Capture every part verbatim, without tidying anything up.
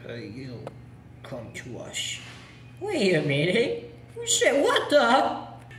Hey, you, come to us. Wait a minute. You said what the?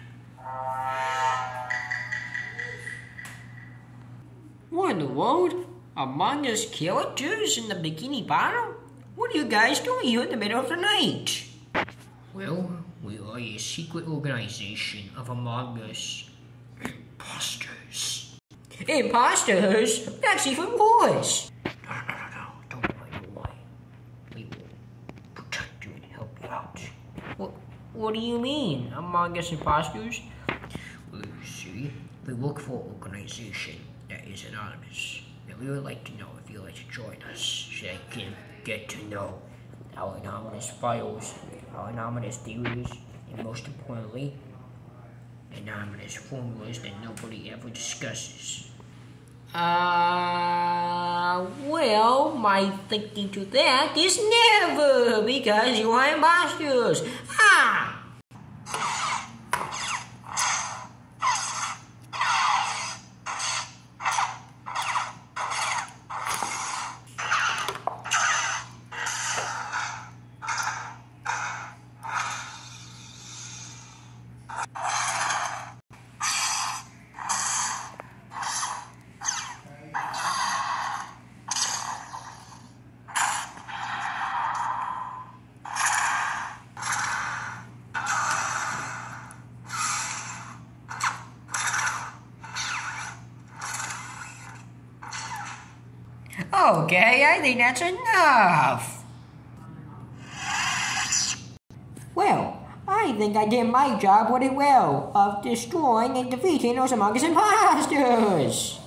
What in the world? Among Us characters in the Bikini Bottom? What are you guys doing here in the middle of the night? Well, we are a secret organization of Among Us imposters. Imposters? That's even worse. No, no, no, no, don't worry, don't worry. We will protect you and help you out. What, what do you mean, Among Us imposters? Well, you see, we work for an organization that is anonymous. And we would like to know if you'd like to join us so I can get to know our anonymous files, our anonymous theories, and most importantly, anonymous formulas that nobody ever discusses. Uh, well, my thinking to that is never, because you are imposters. Ah! Okay, I think that's enough. Well, I think I did my job really well of destroying and defeating those Among Us imposters.